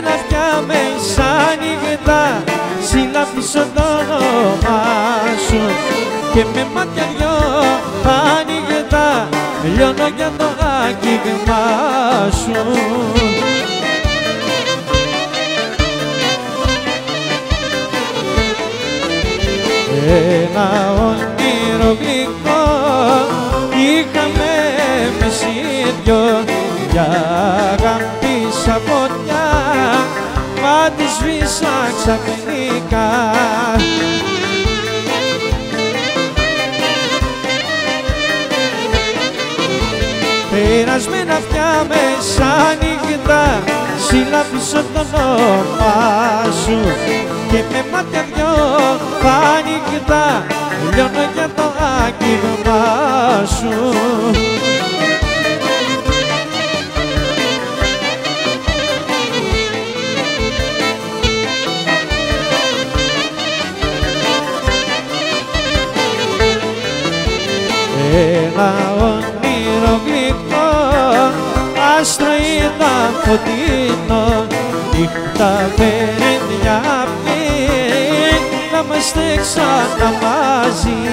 αυτιά μεσάνυχτα συλλαβήσω το όνομά σου και με μάτια δυο άνοιχτα λιώνω για το άγγιγμά σου. Ένα όνειρο γλυκό είχαμε εμείς οι δυο, για αγάπη σαν φωτιά μα τη σβήσα ξαφνικά. Περασμένα αυτιά μεσάνυχτα συλλαβήσω το όνομά σου και με μάτια δυο άνοιχτα λιώνω για το άγγιγμά σου. Ένα όνειρο γλυκό άστρο ήταν φωτεινό, νύχτα περνιά αυτή να είμαστε ξανά μαζί.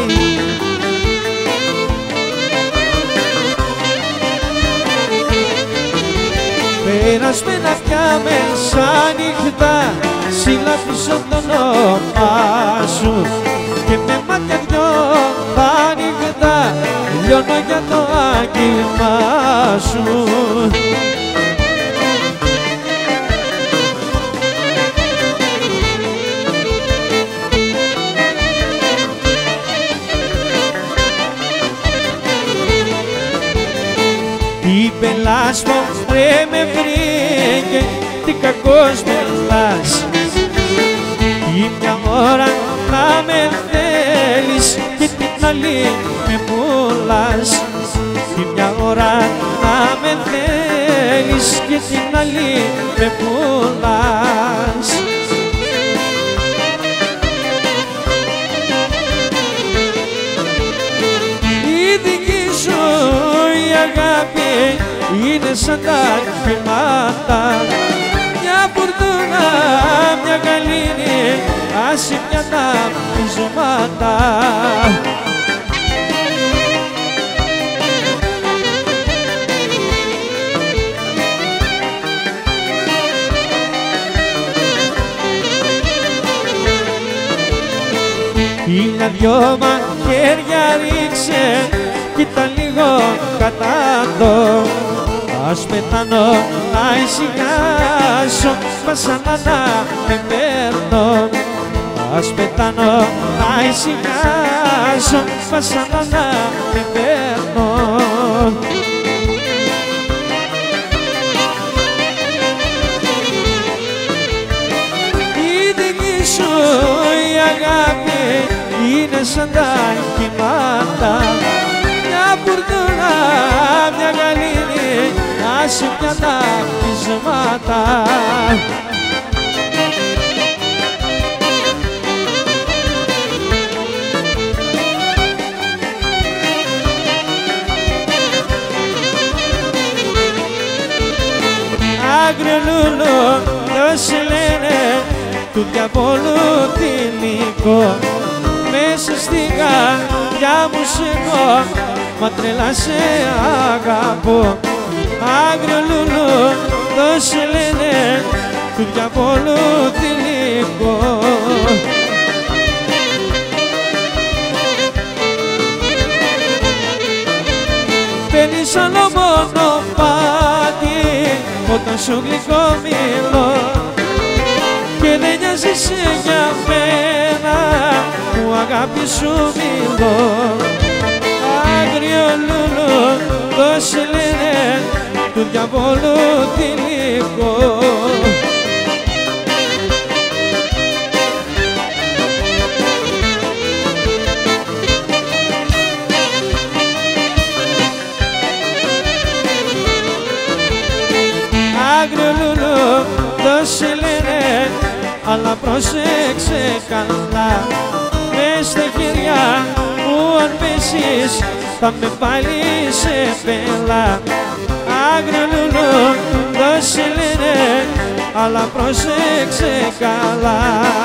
Περασμένα αυτιά μεσάνυχτα συλλαβήσω το όνομά σου και με μάτια δυο άνοιχτα λιώνω για το άγγιγμά σου. Τι πελάς μου ρε με βρήκε, τι κακός πελάς, τι μια ώρα να με θέλεις και την άλλη με πουλάς, τι μια ώρα να με θέλεις και την άλλη με πουλάς. Η δική σου η αγάπη είναι σαν τα κύματα, μια φουρτούνα, μια γαλήνη, άσε πια τα πιζωμάτα. Χίλια δυο μαχαίρια ρίξε, κοίτα λίγο κατάτω, ας πεθάνω να ησυχάσω, βασανά να με παίρνω. Ας πεθάνω να ησυχάσω, βασανά να με παίρνω. Η δική σου η αγάπη είναι σαν τα κύματα, μια φουρτούνα, μια γαλήνη, άσε πια τα πιζωμάτα. Άγριο λούλο, το σε λένε, του διαβόλου τυλικό, μέσα στη καρδιά μου σ' μα τρελά σε αγαπώ. Άγριο λούλο, το σε λένε, του διαβόλου τυλικό. Παίρνεις άλλο μονοπάτι όταν σου γλυκό μιλώ και δεν νοιάζεσαι για μένα που αγάπη σου μιλώ. Άγριο λούλο, το σε λένε, του διαβόλου τυλικό. Άγριο λούλο, το σε λένε, αλλά πρόσεξε καλά, μες στα χέρια μου αν πέσεις θα με πάλι σε πέλα. Άγριο λούλο, το σε λένε, αλλά πρόσεξε καλά.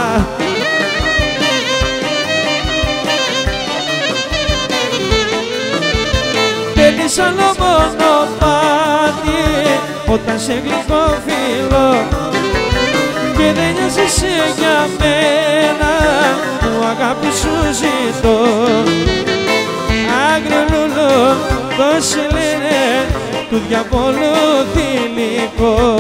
Θέλεις άλλο μονοπάτι όταν σε γλυκοφιλώ και δεν νοιάζεσαι για μένα που αγάπη σου ζητώ. Άγριο λουλού, δώσε λένε του διαβόλου θηλυκό.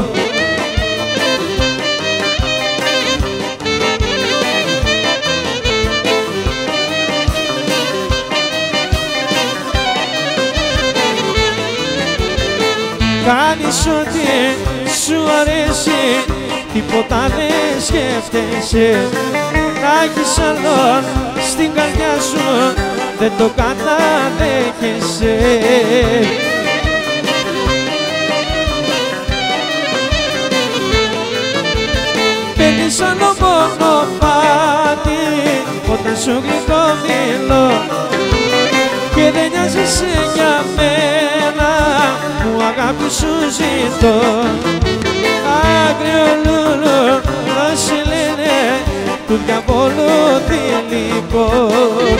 Κάνεις ό,τι σου αρέσει, τίποτα δεν σκέφτεσαι. Να έχεις άλλον στην καρδιά σου, δεν το καταδέχεσαι. Παίρνεις άλλο μονοπάτι όταν σου γλυκομιλώ και δεν νοιάζεσαι για μένα που αγάπη σου ζητώ. Άγριο λουλού, δώσε λένε του διαβόλου θηλυκό.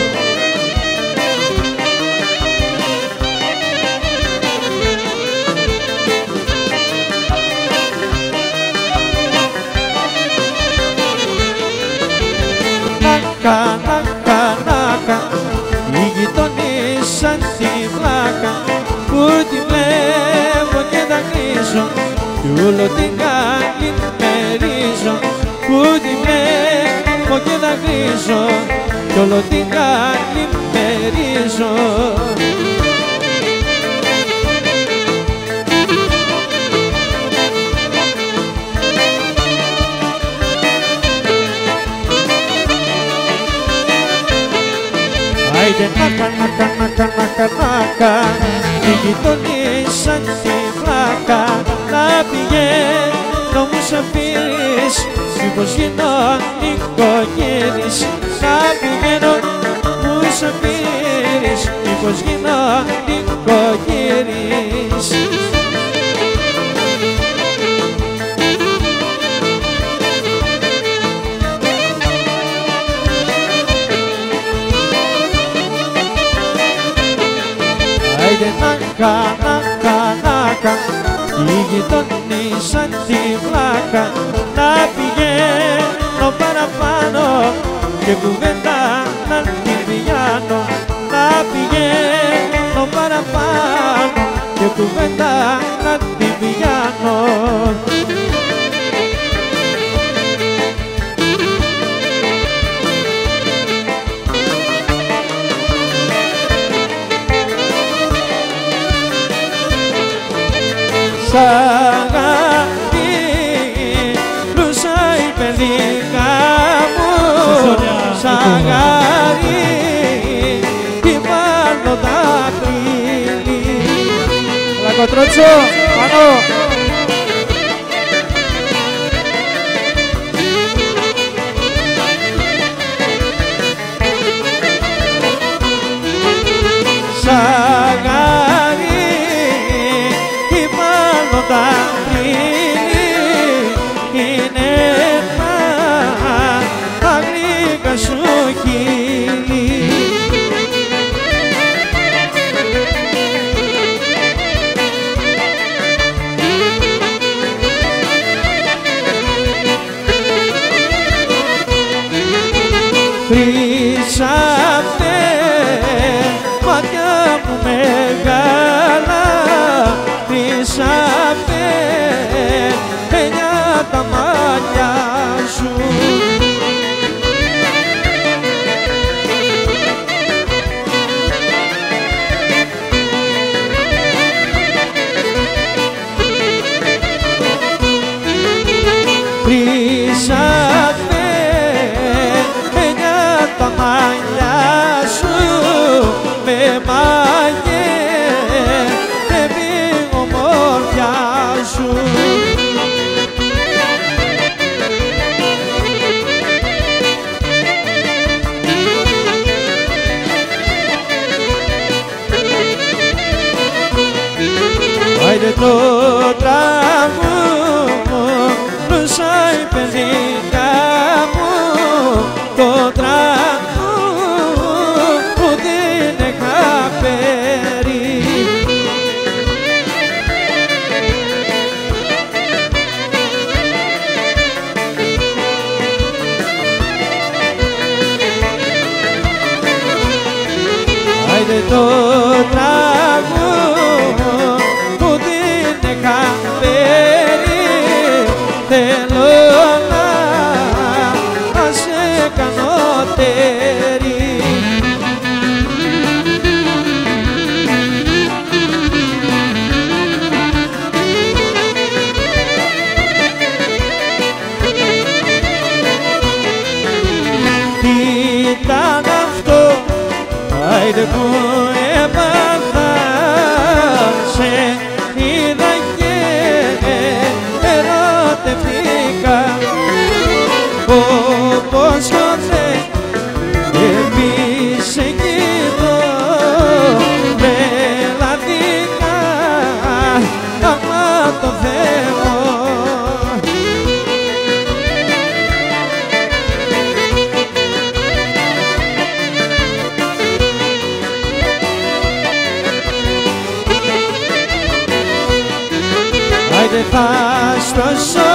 Νάκα, νάκα, νάκα, οι γειτονείς σαν τη βλάκα που τη βλέπω και δακρύζω κι όλο την καλημερίζω. Που τη βλέπω και δακρύζω κι όλο την καλημερίζω. Άιντε νάκα, νάκα, νάκα, νάκα, νάκα, οι γειτονείς σαν τη βλάκα να πηγαίνω μου σ' αφήνεις, μήπως γίνω οικογένης. Να πηγαίνω μου σ' αφήνεις, μήπως γίνω οικογένης. Άιντε νάκα, νάκα, νάκα, οι γειτονείς σαν τη βλάκα να πηγαίνω παραπάνω και κουβέντα να την πιάνω. Να πηγαίνω παραπάνω και κουβέντα να την πιάνω. Σ' αγάπη πλούσα η παιδικά μου, σ' αγάπη τι βάλω δάκρυ. Λακοτρότσο, πάνω! Σ' αγάπη τι βάλω δάκρυ, είναι τα γλυκά σου χείλη. Χρυσάφτε μάτια μου μεγάλα, χρυσάφτε παινιά τα μάτια σου. Χρυσάφτε παινιά τα μάτια σου, με μαγεύει ομορφιά σου. Άιντε το τραγούδι παιδικά μου το τραγούδι είχα φέρει. Άιντε το τραγούδι είχα φέρει, θέλω να σε κάνω τέρι. Τι ήταν αυτό, άιντε που έπαθα, σε είδα και ερωτευτήκα, όπως ποτέ εμείς εκεί το πελατήκα, άμα το Θεό. Άιντε θα στρώσω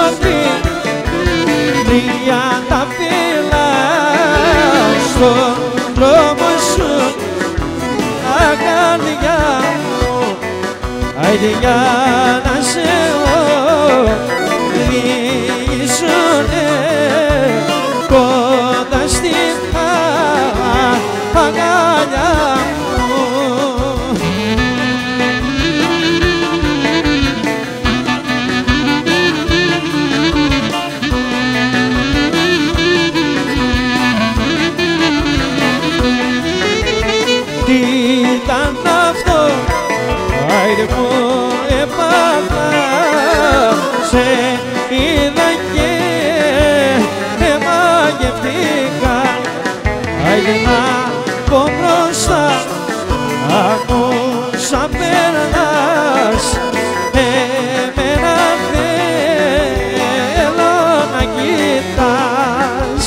τριάντα φύλλα στον δρόμο σου, αγκαλιά μου, άιντε για να σε οδηγήσουνε κοντά στην αγκαλιά μου. Τι ήταν αυτό, άιντε που έπαθα, σε είδα και μαγευτήκα, άιντε να πω μπροστά, άκουσα περνάς, εμένα θέλω να κοιτάς.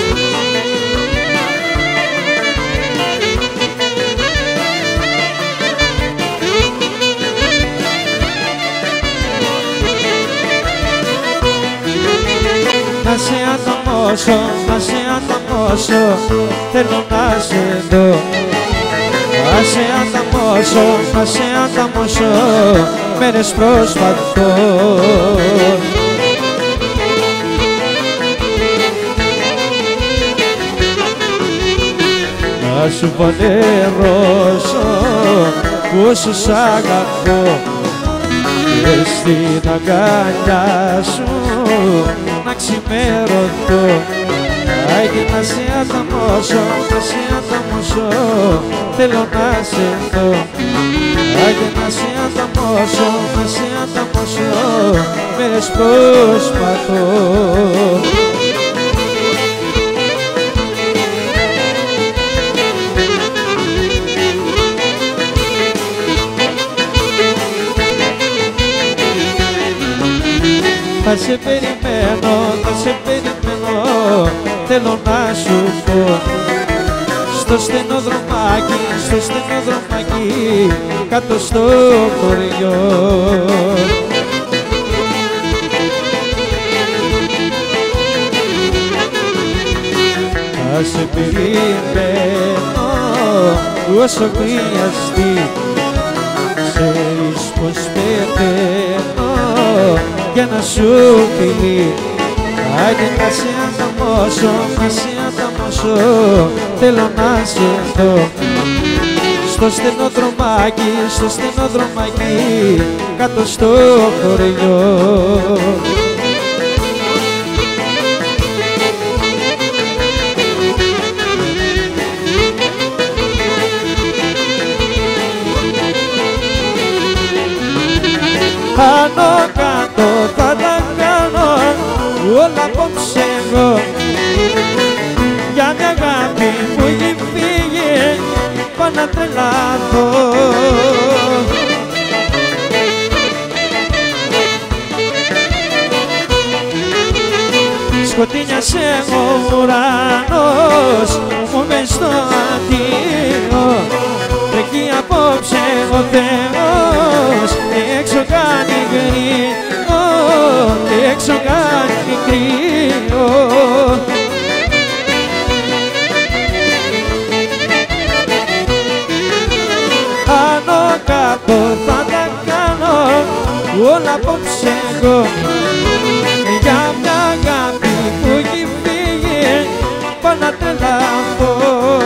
Να σε ανταμώσω, να σε ανταμώσω, θέλω να σε δω. Να σε ανταμώσω, να σε ανταμώσω, μέρες προσπαθώ. Να σου φανερώσω πόσο σ' αγαπώ και στην αγκαλιά σου να ξημερωθώ. Άιντε να σε ανταμώσω, να σε ανταμώσω, θέλω να σε δω. Άιντε να σε ανταμώσω, να σε ανταμώσω, μέρες προσπαθώ. Θα σε περιμένω, θα σε περιμένω, θέλω να σου πω. Στο στενοδρομάκι, στο στενοδρομάκι, κάτω στο χωριό. Θα σε περιμένω όσο χρειαστεί, ξέρεις πως πεθαίνω για να σου φιλεί. Άιντε να σε ανταμώσω, να σε ανταμώσω, θέλω να σε δω. Στο στενοδρομάκι, στο στενοδρομάκι, κάτω στο χωριό. Πάνω κάτω θα τα κάνω όλα απόψε εγώ, για μια αγάπη που έχει φύγει πάω να τρελαθώ. σκοτεινιάσε ο ουρανός μου μες στο αντίο. Τρέχει απόψε ο Θεός έξω κάνει κρύο, έξω κάνει κρύο. Άνω κάτω θα τα κάνω όλα απόψε εγώ, για μια αγάπη που έχει φύγει πάω να τρελαθώ.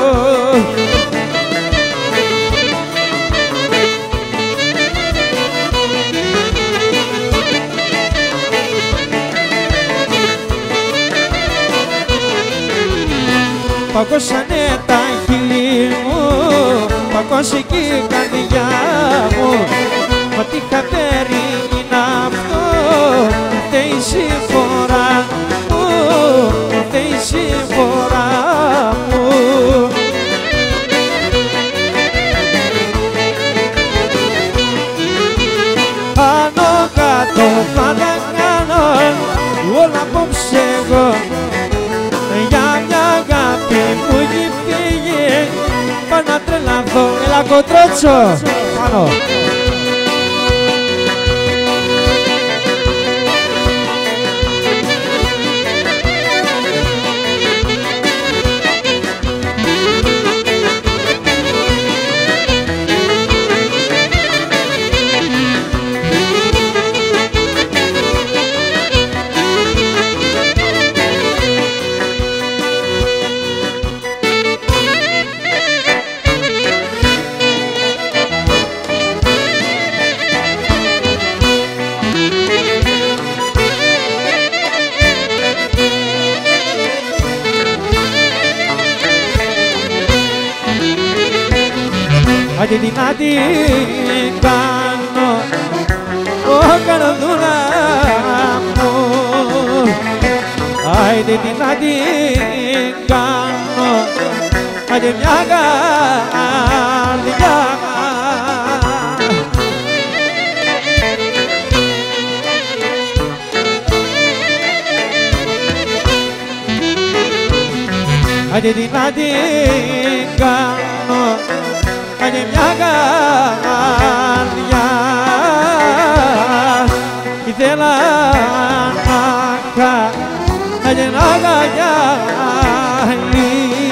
Παγώσανε τα χείλη μου, παγώσηκε η καρδιά μου, ό,τι είχα περίμενα αυτό φταίει η συμφορά μου, φταίει η συμφορά μου. Άνω κάτω θα τα κάνω όλα απόψε εγώ, για μια αγάπη που έχει φύγει πάω να τρελαθώ. Έλα κοτρότσο πάνω. Άντε τι να την κάνω, καρδούλα μου, άντε τι να την κάνω, άντε μια καρδιά. Άντε τι να την κάνω, άντε μια καρδιά. Ήθελα να κάνετε να αγκαλιάσει.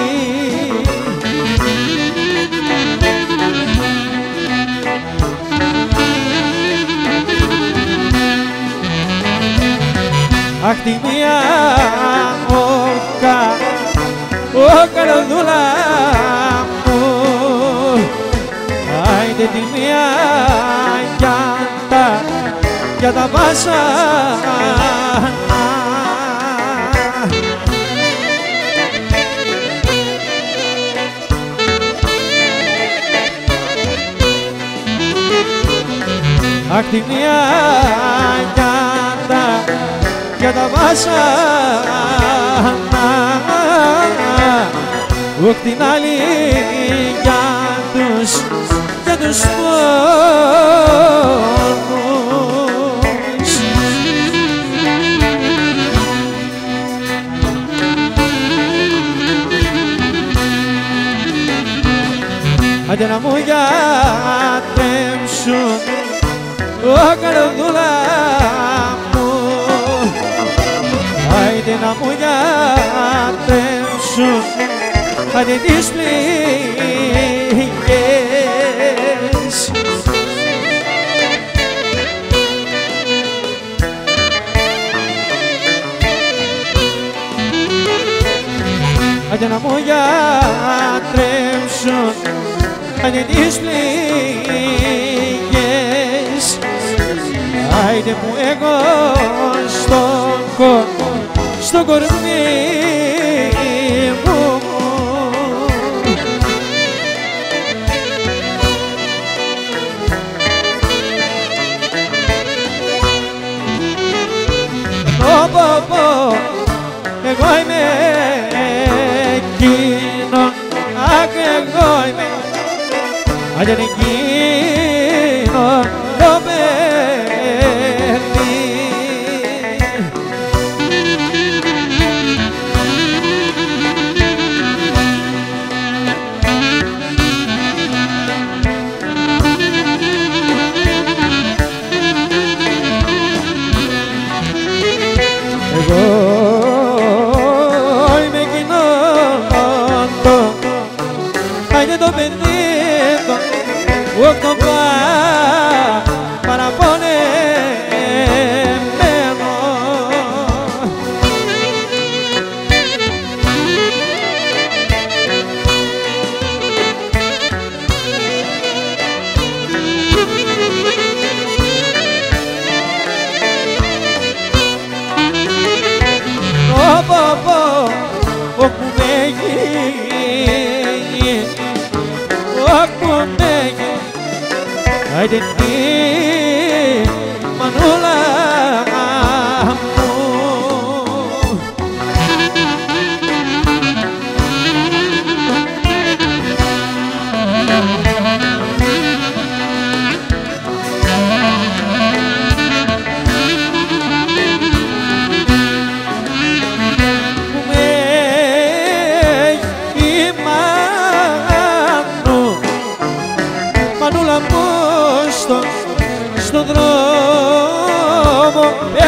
Αχ τη μία καρδούλα μου, άιντε τη μία για τα βάσανα. Αχ τη μία για τα βάσανα, ουκ την άλλη για τους πόνους. Άντε να μου γιατρέψουν καρδούλα μου, άντε να μου γιατρέψουν άντε τις πληγές. Άντε να μου γιατρέψουν άντε τις πληγές. Άιντε μου εγώ στο κορμί μου. Εγώ είμαι εκείνο, αχ εγώ είμαι, αν είναι εκείνο το παιδί. άιντε η μανούλα μου. Μανούλα μου στον δρόμο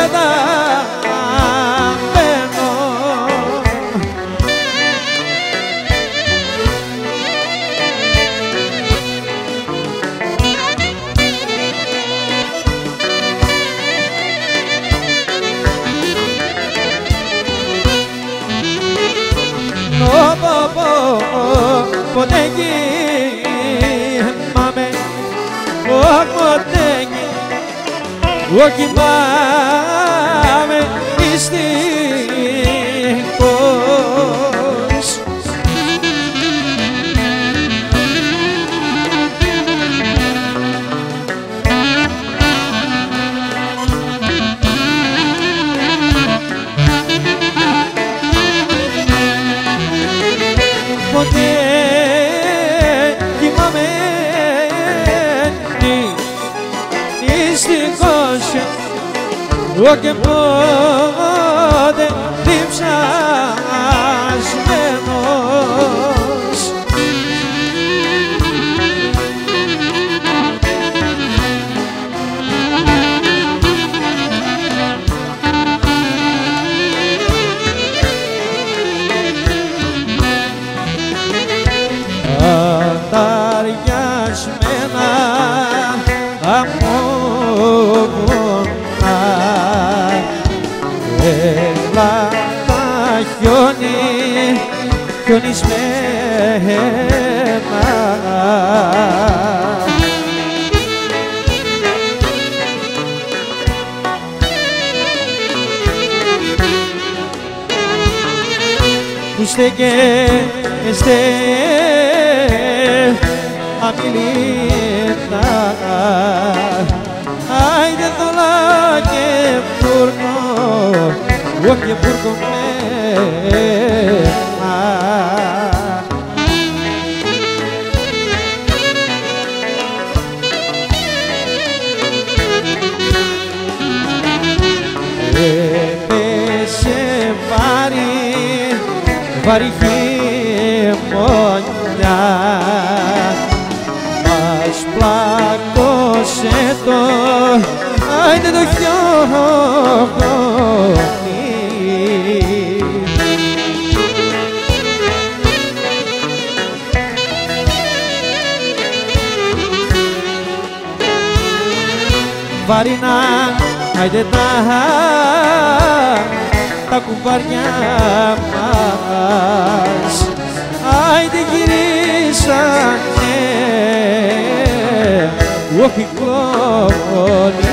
πεταμένο. Ποτέ κοιμάμαι, ποτέ κοιμάμαι μυστικός. Ποτέ κοιμάμαι μυστικός και πότε διψασμένος. Ανταριασμένα αμόβουνα έλατα χιονισμένα. Που στέκεστε αμιλήτα, άιντε δολά και πούρκο, και πούρκο μένα. Έπεσε βαρύ χειμωνιά, μας πλάκωσε το, άιντε το χιόνι. Βαρινά, άιντε τα κουβάρια μας, άιντε γυρίσανε, όχι κλόνι.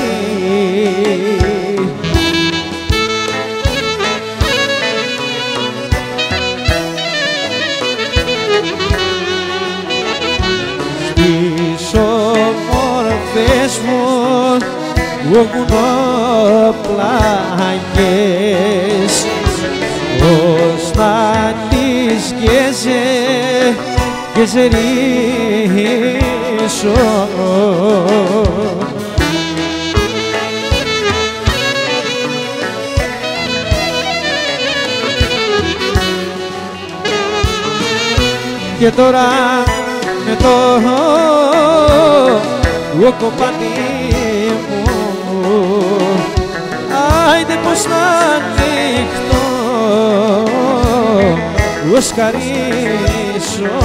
Στις όμορφες μου βουνοπλάγες, ως να τις γεζερίσω. Και τώρα με το κοπάνι μου, άιντε πως να ανοιχτώ, ως χαρίσω.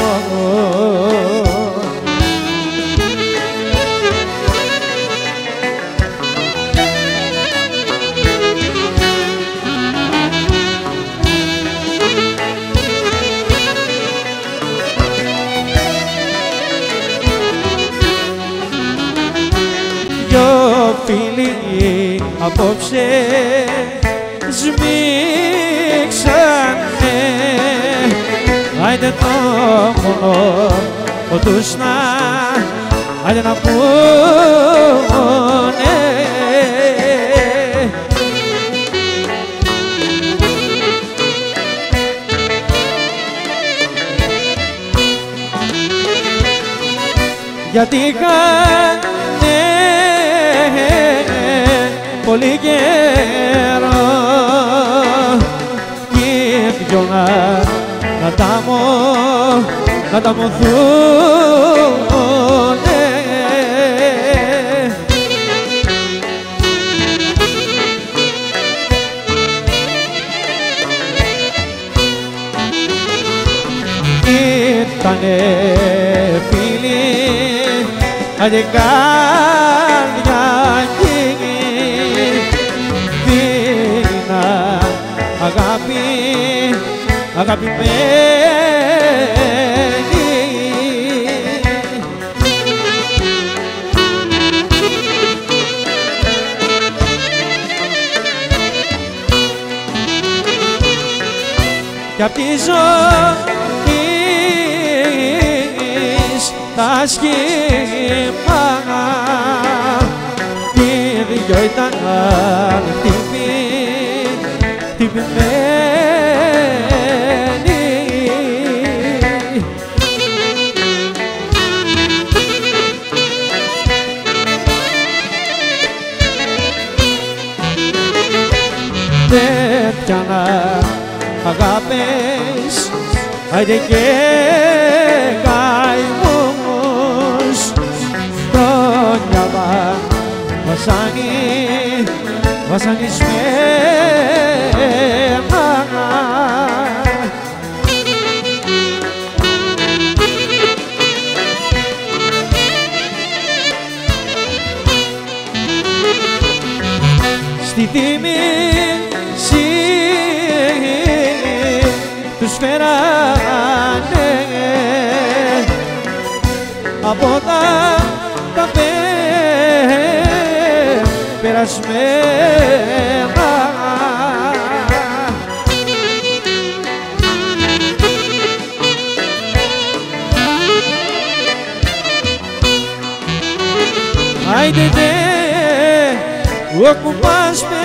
Δυο φίλοι απόψε σμίξανε, άιντε το μόνο τους να άντε να πούνε. Γιατί είχανε πολύ καιρό κι δυο να τα μωθούνε. Ήτανε φίλοι άντε καρδιακή, δίνα αγαπημένη. Κι απ' τη ζωή τα σχήμα κι οι δυο ήταν χτυπημένοι. Δεν πιάνα αγάπες, άιντε και καημούς, χρόνια βασανισμένα. Στη θύμηση τους φέρανε από τα περασμένα. Άιντε δε ocupás με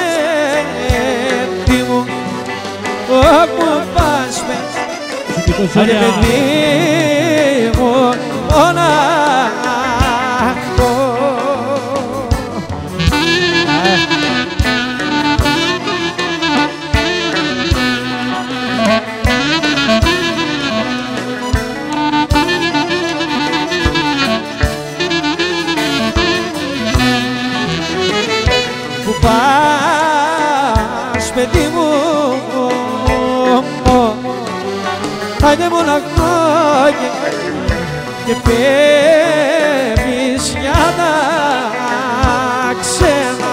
μου, ocupás με, άντε παιδί μου μονάχο. Που πας παιδί μου, άντε μοναχό και φεύγεις για τα ξένα.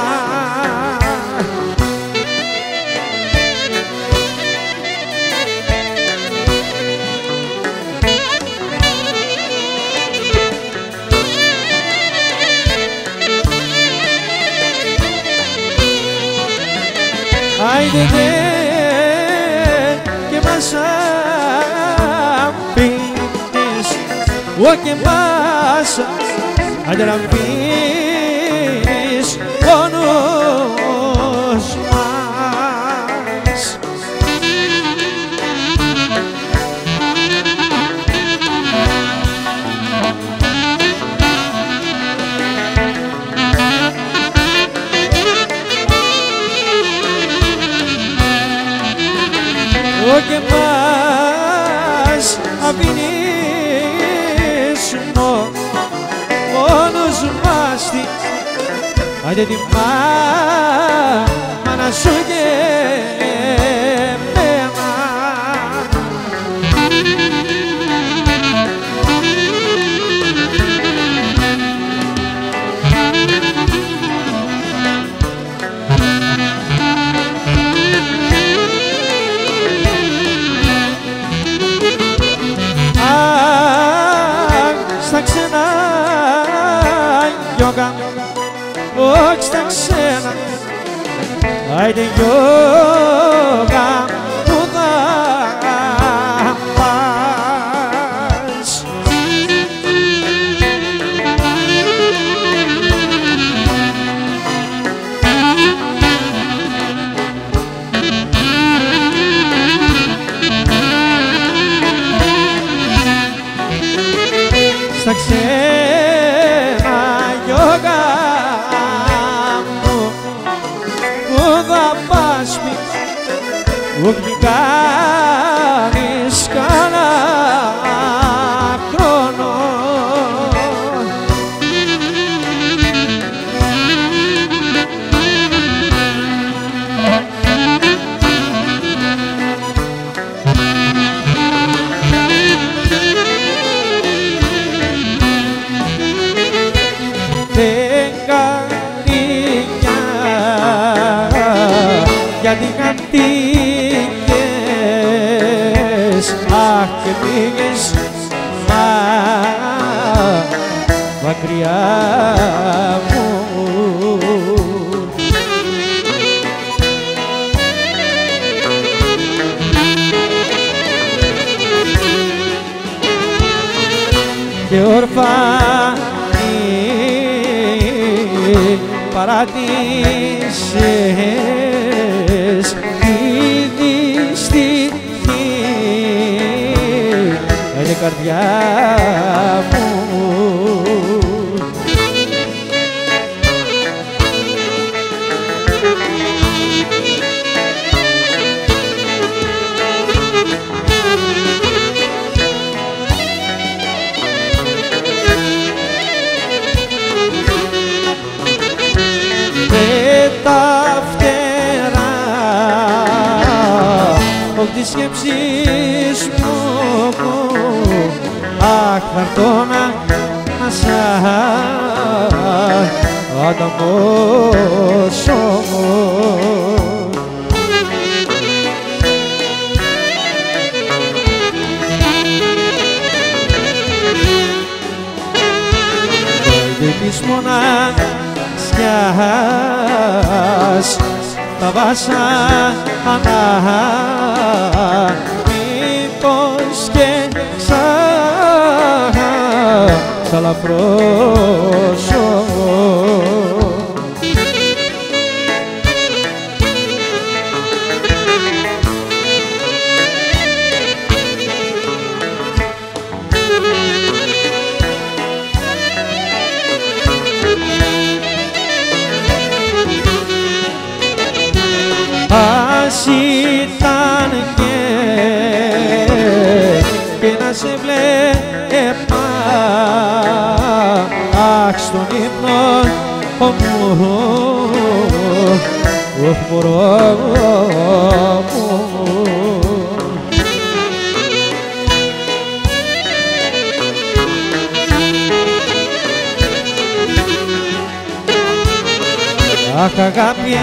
Άιντε δε και μας αφήνεις, και μας άντε να πεις πόνος μας. Και μας αφήνεις μόνος μας, άντε τη μάνα σου και εμένα. Στα ξένα γιόγκα, όχι στα ξένα, άιντε γιόγκα που θα πας. σε ένα γιόγα μου που θα πας μη που γλυκάνεις κανένα χρόνο. Γιατί χαθήκες, αχ και πήγες μακριά μου. Και ορφανή παράτησες τη δυστυχή είναι καρδιά μου. Τα φτερά από τις σκέψεις μου, αχ θα έρθω να σ' ανταμώσω. Της μοναξιάς τα βάσανα μήπως και σ' αλαφρώσω. Ας ήταν και να σε βλέπα, αχ στον ύπνο μου, οχ μωρό μου. Αχ αγάπη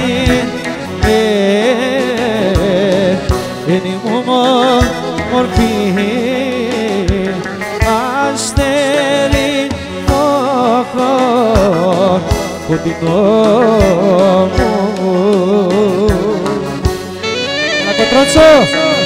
είναι μου μορφή αστέρι φωτεινό μου. Να κοτρότσω!